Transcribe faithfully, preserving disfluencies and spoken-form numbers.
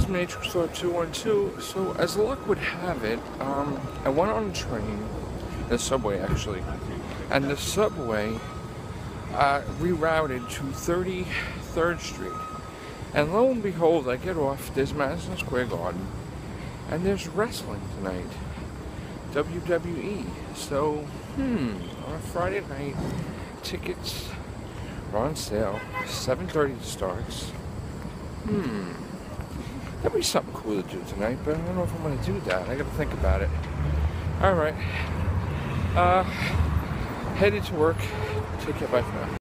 Matrixlord two one two. So, as luck would have it, um, I went on a train, the subway actually, and the subway uh, rerouted to thirty-third Street. And lo and behold, I get off, there's Madison Square Garden, and there's wrestling tonight. W W E. So, hmm, on a Friday night, tickets are on sale. seven thirty starts. Hmm. That'd be something cool to do tonight, but I don't know if I'm going to do that. I got to think about it. Alright. Uh, headed to work. Take care. Bye for now.